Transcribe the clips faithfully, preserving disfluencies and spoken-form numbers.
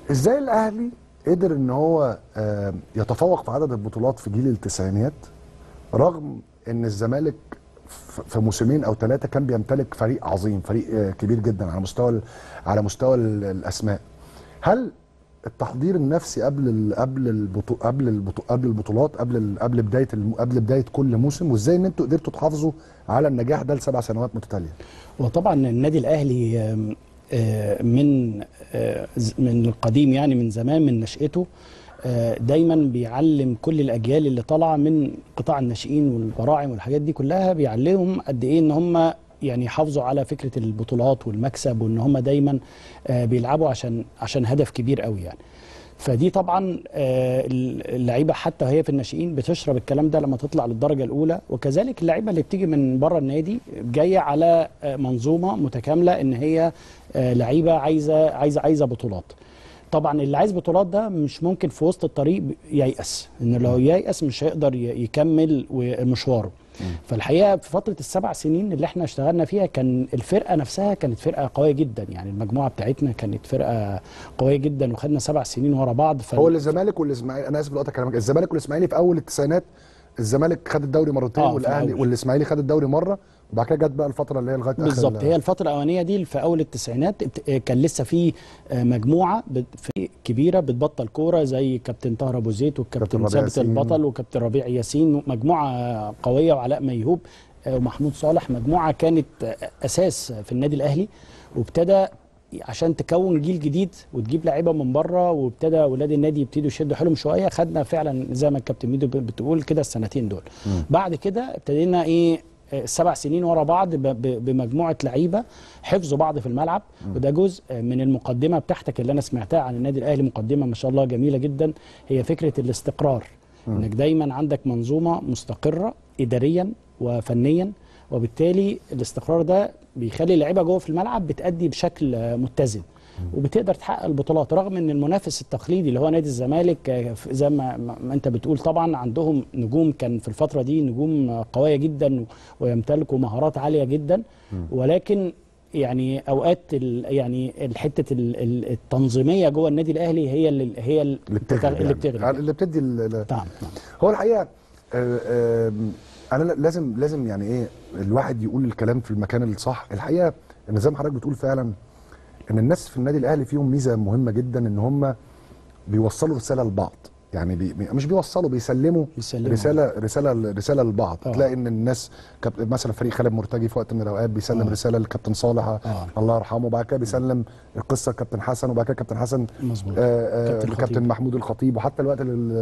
ازاي الاهلي قدر ان هو يتفوق في عدد البطولات في جيل التسعينيات رغم ان الزمالك في موسمين او ثلاثه كان بيمتلك فريق عظيم، فريق كبير جدا على مستوى على مستوى الاسماء؟ هل التحضير النفسي قبل قبل البطو قبل البطو قبل البطولات قبل قبل بدايه قبل بدايه كل موسم، وازاي ان انتوا قدرتوا تحافظوا على النجاح ده لسبع سنوات متتاليه؟ وطبعا النادي الاهلي من من القديم، يعني من زمان، من نشأته دايما بيعلم كل الاجيال اللي طالعه من قطاع الناشئين والبراعم والحاجات دي كلها، بيعلمهم قد ايه ان هم يعني يحافظوا على فكره البطولات والمكسب، وان هم دايما بيلعبوا عشان عشان هدف كبير قوي يعني. فدي طبعا اللعيبه حتى وهي في الناشئين بتشرب الكلام ده لما تطلع للدرجه الاولى، وكذلك اللعيبه اللي بتيجي من بره النادي جايه على منظومه متكامله ان هي لعيبه عايزه عايزه عايزه بطولات. طبعا اللي عايز بطولات ده مش ممكن في وسط الطريق ييأس، ان لو ييأس مش هيقدر يكمل مشواره. فالحقيقه في فتره السبع سنين اللي احنا اشتغلنا فيها كان الفرقه نفسها كانت فرقه قويه جدا، يعني المجموعه بتاعتنا كانت فرقه قويه جدا، وخدنا سبع سنين ورا بعض. فال... هو الزمالك والاسماعيلي، انا اسف لقطع كلامك، الزمالك والاسماعيلي في اول التسعينات الزمالك خد الدوري مرتين، آه والاهلي والاسماعيلي خد الدوري مره، وبعد كده جت بقى الفتره اللي هي لغايه اخر بالظبط. هي الفتره الاولانيه دي في اول التسعينات كان لسه في مجموعه كبيره بتبطل كوره زي كابتن طاهر ابو زيد والكابتن ثابت البطل وكابتن ربيع ياسين، مجموعه قويه، وعلاء ميهوب ومحمود صالح، مجموعه كانت اساس في النادي الاهلي. وابتدى عشان تكون جيل جديد وتجيب لعيبه من بره، وابتدى اولاد النادي يبتدوا يشدوا حيلهم شويه. خدنا فعلا زي ما الكابتن ميدو بتقول كده السنتين دول. م. بعد كده ابتدينا ايه سبع سنين ورا بعض بمجموعه لعيبه حفظوا بعض في الملعب. م. وده جزء من المقدمه بتاعتك اللي انا سمعتها عن النادي الاهلي، مقدمه ما شاء الله جميله جدا، هي فكره الاستقرار. م. انك دايما عندك منظومه مستقره اداريا وفنيا، وبالتالي الاستقرار ده بيخلي اللعيبه جوه في الملعب بتأدي بشكل متزن وبتقدر تحقق البطولات، رغم ان المنافس التقليدي اللي هو نادي الزمالك زي ما, ما انت بتقول طبعا عندهم نجوم، كان في الفتره دي نجوم قويه جدا ويمتلكوا مهارات عاليه جدا، ولكن يعني اوقات يعني الحته التنظيميه جوه النادي الاهلي هي اللي هي اللي بتغلب اللي بتغلب يعني اللي بتدي طبعا. هو الحقيقه آه آه انا لازم لازم يعني ايه الواحد يقول الكلام في المكان الصح. الحقيقه ان زي ما حضرتك بتقول فعلا ان الناس في النادي الاهلي فيهم ميزه مهمه جدا، ان هم بيوصلوا رساله لبعض، يعني بي مش بيوصلوا بيسلموا يسلموا. رساله رساله رساله لبعض. أوه. تلاقي ان الناس مثلا فريق خالد مرتجي في وقت من الاوقات بيسلم أوه. رساله للكابتن صالح أوه. الله يرحمه، وبعد كده بيسلم القصه للكابتن حسن، وبعد كده الكابتن حسن الكابتن محمود الخطيب، وحتى الوقت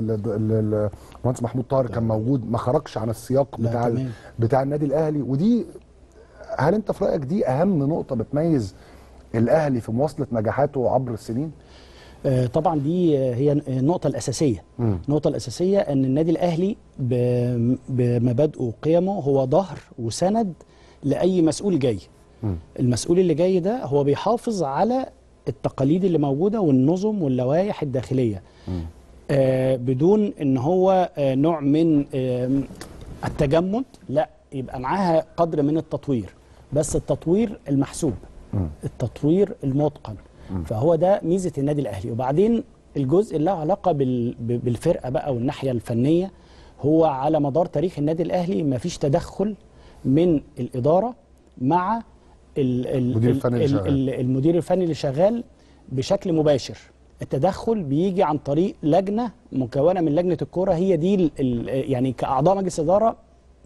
المهندس محمود طاهر كان موجود، ما خرجش عن السياق بتاع ال... بتاع النادي الاهلي. ودي هل انت في رايك دي اهم نقطه بتميز الاهلي في مواصله نجاحاته عبر السنين؟ طبعا دي هي النقطة الأساسية. م. النقطة الأساسية أن النادي الأهلي بمبادئه وقيمه هو ظهر وسند لأي مسؤول جاي. م. المسؤول اللي جاي ده هو بيحافظ على التقاليد اللي موجودة والنظم واللوائح الداخلية، آه بدون أن هو آه نوع من آه التجمد، لا، يبقى معاها قدر من التطوير، بس التطوير المحسوب، م. التطوير المتقن. فهو ده ميزه النادي الاهلي. وبعدين الجزء اللي له علاقه بالفرقه بقى والناحيه الفنيه، هو على مدار تاريخ النادي الاهلي ما فيش تدخل من الاداره مع المدير الفني اللي شغال. المدير الفني اللي شغال بشكل مباشر. التدخل بيجي عن طريق لجنه مكونه من لجنه الكوره، هي دي يعني كاعضاء مجلس اداره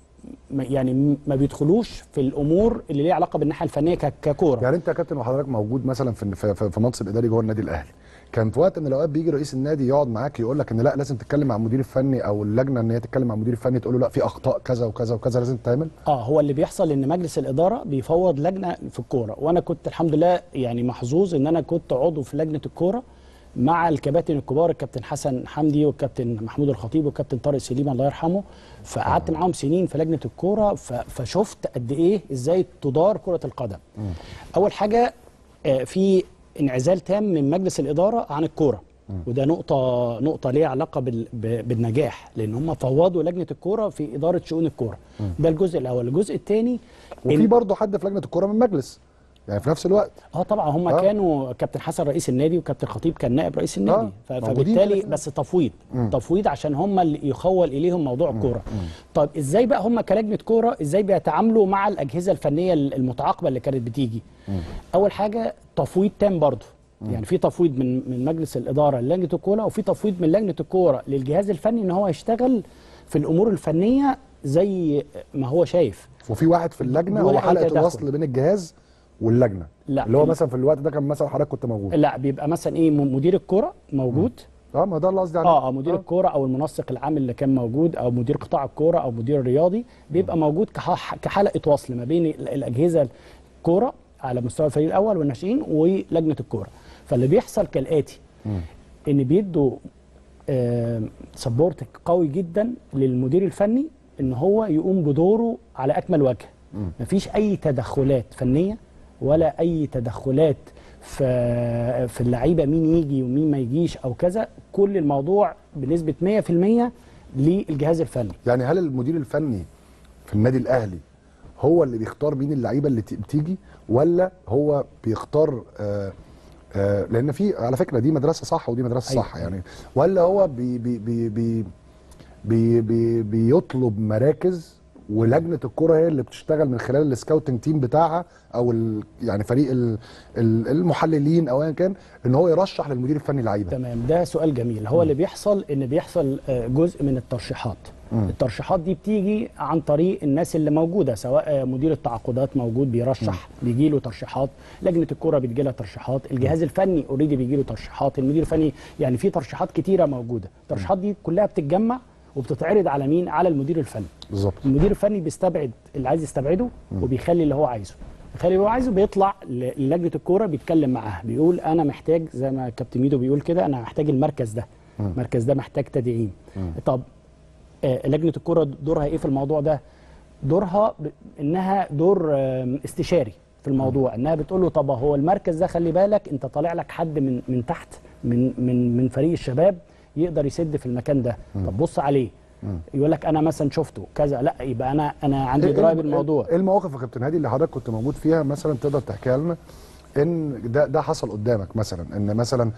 يعني ما بيدخلوش في الامور اللي ليها علاقه بالناحيه الفنيه ككوره. يعني انت يا كابتن وحضرتك موجود مثلا في في, في منصب اداري جوه النادي الاهلي، كان في وقت من الاوقات بيجي رئيس النادي يقعد معاك يقول لك ان لا لازم تتكلم مع المدير الفني، او اللجنه ان هي تتكلم مع المدير الفني تقول له لا في اخطاء كذا وكذا وكذا لازم تعمل؟ اه هو اللي بيحصل ان مجلس الاداره بيفوض لجنه في الكوره، وانا كنت الحمد لله يعني محظوظ ان انا كنت عضو في لجنه الكوره مع الكباتن الكبار، الكابتن حسن حمدي والكابتن محمود الخطيب والكابتن طارق سليم الله يرحمه. فقعدت معاهم سنين في لجنه الكوره، فشفت قد ايه ازاي تدار كره القدم. م. اول حاجه في انعزال تام من مجلس الاداره عن الكوره، وده نقطه نقطه ليها علاقه بالنجاح، لان هم فوضوا لجنه الكوره في اداره شؤون الكوره. ده الجزء الاول. الجزء الثاني وفي برضه حد في لجنه الكوره من مجلس يعني في نفس الوقت. اه طبعا هم آه. كانوا كابتن حسن رئيس النادي وكابتن خطيب كان نائب رئيس النادي. آه. ف- فبالتالي بس تفويض مم. تفويض عشان هم اللي يخول اليهم موضوع الكوره. طيب ازاي بقى هم كلجنه كوره ازاي بيتعاملوا مع الاجهزه الفنيه المتعاقبه اللي كانت بتيجي؟ مم. اول حاجه تفويض تام برضه، يعني في تفويض من من مجلس الاداره للجنه الكوره، وفي تفويض من لجنه الكوره للجهاز الفني ان هو يشتغل في الامور الفنيه زي ما هو شايف. وفي واحد في اللجنه دون هو أي حلقه تدخل. الوصل بين الجهاز واللجنه، لا اللي هو ال- مثلا في الوقت ده كان مثلا حضرتك كنت موجود. لا بيبقى مثلا ايه م- مدير الكوره موجود. اه ما ده اللي قصدي عليه. اه اه مدير الكوره او المنسق العام اللي كان موجود او مدير قطاع الكوره او مدير الرياضي بيبقى موجود كح- كحلقه وصل ما بين ال- الاجهزه الكوره على مستوى الفريق الاول والناشئين ولجنه الكوره. فاللي بيحصل كالاتي، ان بيدوا سبورت قوي جدا للمدير الفني ان هو يقوم بدوره على اكمل وجه. مفيش اي تدخلات فنيه ولا اي تدخلات في في اللعيبه مين يجي ومين ما يجيش او كذا. كل الموضوع بنسبه مية في المية للجهاز الفني. يعني هل المدير الفني في النادي الاهلي هو اللي بيختار مين اللعيبه اللي ت- بتيجي، ولا هو بيختار آه آه لان في على فكره دي مدرسه صح ودي مدرسه أيوة. صح يعني، ولا هو بي بي بي بي بي بي بيطلب مراكز ولجنه الكره هي اللي بتشتغل من خلال السكاوتنج تيم بتاعها او ال يعني فريق ال ال المحللين او ايا كان ان هو يرشح للمدير الفني لعيبه؟ تمام، ده سؤال جميل. هو اللي بيحصل ان بيحصل آه، جزء من الترشيحات. مم. الترشيحات دي بتيجي عن طريق الناس اللي موجوده، سواء آه، مدير التعاقدات موجود بيرشح بيجي له ترشيحات، لجنه الكوره بتجي لها ترشيحات، الجهاز الفني اوريدي بيجي له ترشيحات، المدير الفني، يعني في ترشيحات كتيره موجوده. الترشيحات دي كلها بتتجمع وبتتعرض على مين؟ على المدير الفني. بالظبط. المدير الفني بيستبعد اللي عايز يستبعده وبيخلي اللي هو عايزه. بيخلي اللي هو عايزه، بيطلع ل- للجنه الكوره بيتكلم معاها، بيقول انا محتاج زي ما كابتن ميدو بيقول كده، انا محتاج المركز ده، المركز ده محتاج تدعيم. طب آه، لجنه الكوره دورها ايه في الموضوع ده؟ دورها ب- انها دور آم، استشاري في الموضوع، انها بتقول له طب هو المركز ده خلي بالك انت طالع لك حد من من تحت من من من فريق الشباب يقدر يسد في المكان ده، طب بص عليه. يقول لك انا مثلا شفته كذا، لا يبقى انا انا عندي درايه بالموضوع. ايه المواقف يا كابتن هادي اللي حضرتك كنت موجود فيها مثلا تقدر تحكيها لنا ان ده ده حصل قدامك، مثلا ان مثلا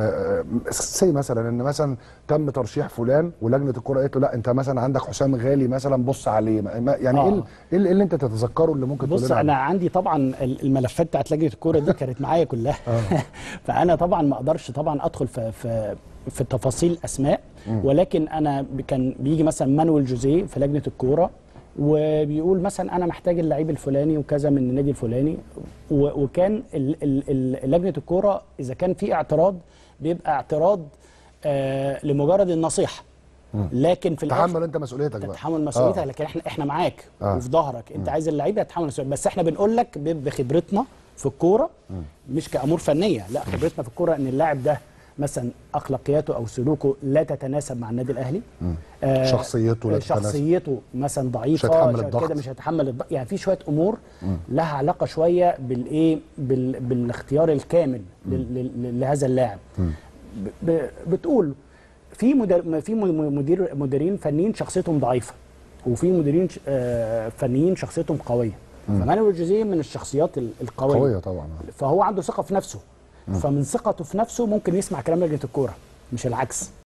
سي مثلا ان مثلا تم ترشيح فلان ولجنه الكوره قالت له لا انت مثلا عندك حسام غالي مثلا بص عليه، ما- يعني ايه آه. ال- ايه اللي انت تتذكره اللي ممكن تقول بص لنا انا عنه؟ عندي طبعا الملفات بتاعت لجنه الكوره دي كانت معايا كلها. فانا طبعا ما اقدرش طبعا ادخل في في في تفاصيل اسماء، ولكن انا ب- كان بيجي مثلا مانويل جوزيه في لجنه الكوره وبيقول مثلا انا محتاج اللعيب الفلاني وكذا من النادي الفلاني، و- وكان ال- ال- ال- لجنه الكوره اذا كان في اعتراض بيبقى اعتراض آه لمجرد النصيحه، لكن في الآخر تحمل انت مسؤوليتك بقى. تتحمل مسؤوليتك. آه. لكن احنا احنا معاك آه. وفي ظهرك، انت عايز اللعيبه تتحمل مسؤوليتك، بس احنا بنقول لك ب- بخبرتنا في الكوره، مش كامور فنيه، لا خبرتنا في الكوره ان اللاعب ده مثلا اخلاقياته او سلوكه لا تتناسب مع النادي الاهلي. آه شخصيته لا تتناسب. شخصيته مثلا ضعيفه، مش هيتحمل ش- الضغط. كده مش هيتحمل الضغط، يعني في شويه امور لها علاقه شويه بالايه بال بالاختيار الكامل لل- لل- لهذا اللاعب. ب- ب- بتقول في مدير في م- مدير مديرين فنيين شخصيتهم ضعيفه، وفي مديرين ش- آه، فنيين شخصيتهم قويه. فمانويل جوزيه من الشخصيات ال- القويه، قويه طبعا. فهو عنده ثقه في نفسه، فمن ثقته في نفسه ممكن يسمع كلام لجنه الكوره مش العكس.